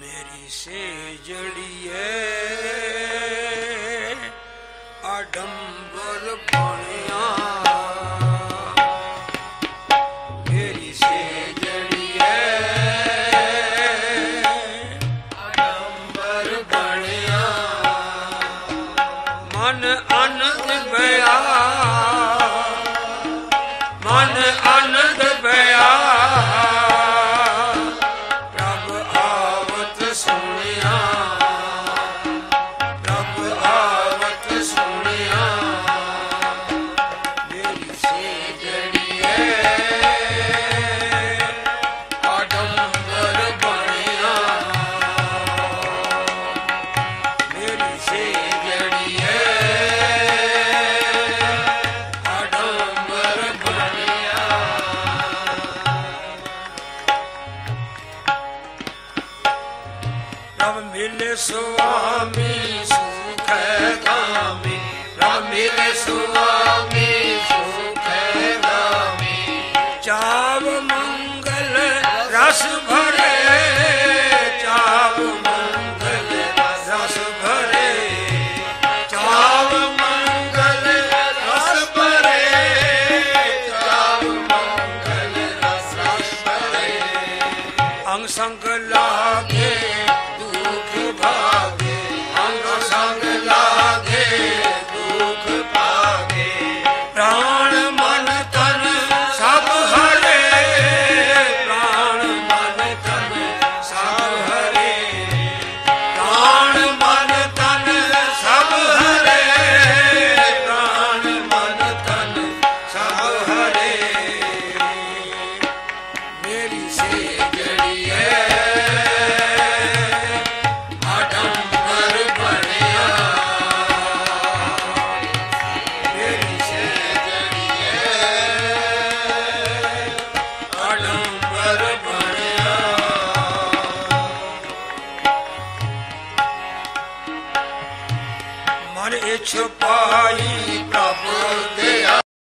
मेरी से जड़िए आडंबर बनिया मेरी से जड़िए आडंबर बनिया मन आनंद बया मन आनंद बया मिले स्वामी सुख गामी राम मिले स्वामी सुख गामी चाव मंगल रस भरे चाव मंगल रस भरे चाव मंगल रस भरे चाव मंगल रस भरे अंग संग लागे भागे अंग संग लागे दुख भागे प्राण मन तन सब हरे प्राण मन तन सब हरे प्राण मन तन सब हरे प्राण मन तन सब हरे मेरी से जड़िए मन इच्छ पाई प्रभु दया